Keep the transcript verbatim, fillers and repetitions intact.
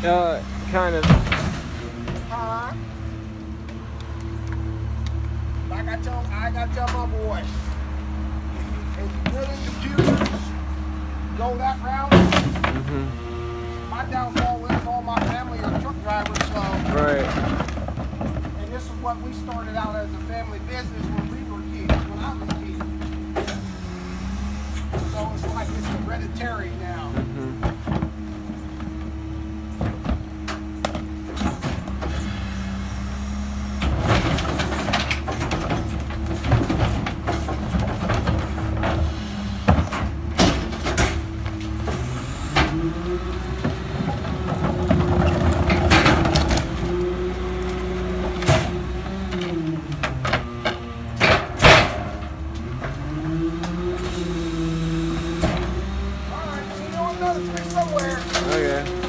Uh, kind of. Huh? Like I tell, I gotta tell my boy, if you, if you good in computers, go that route. Mm-hmm. My downfall is all my family are truck drivers, so. Right. And this is what we started out as a family business when we were kids, when I was a kid. So it's like it's hereditary now. Mm-hmm. Somewhere. Okay.